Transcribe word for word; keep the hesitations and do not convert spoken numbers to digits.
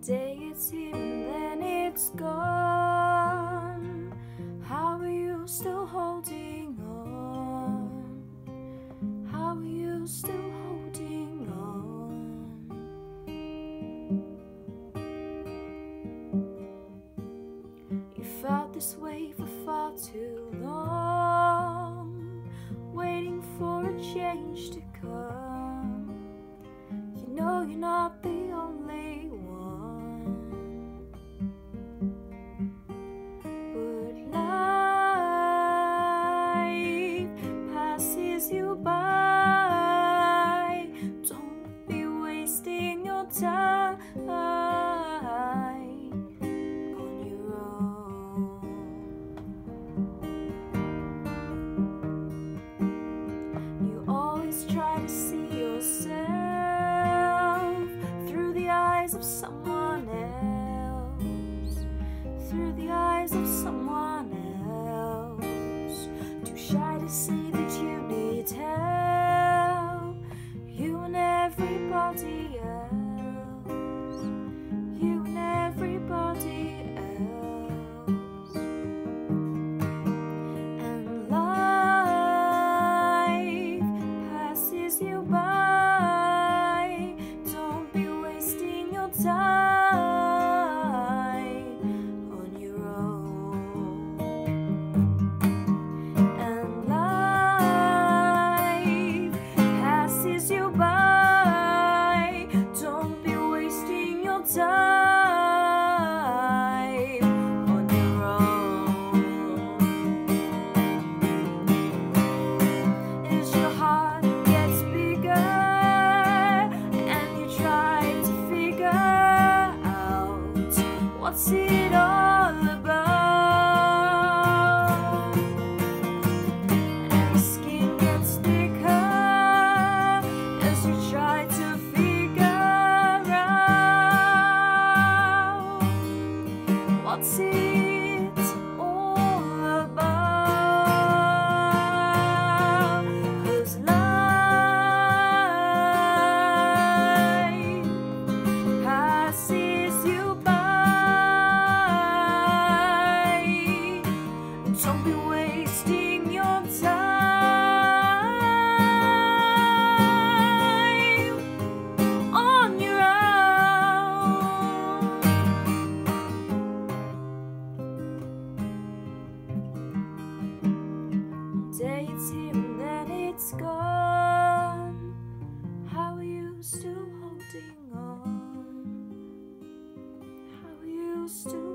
day it's here and then it's gone. How are you still holding on? How are you still holding on? You felt this way for far too long, waiting for a change to come. You know you're not the only one. But life passes you by. Don't be wasting your time on your own. You always try to see yourself through the eyes of someone else, through the eyes of someone else. Too shy to see that you need help, you and everybody else, you and everybody else. And life passes you by. Don't be wasting your time on your own. And life passes you by. Don't be wasting your time on your own. As your heart gets bigger and you try to figure out what's it all about, and the skin gets thicker as you try to figure out what's it all about. 'Cause life passes you by. Don't be wasting your time on your own. One day it's here and then it's gone. How are you still holding on? How are you still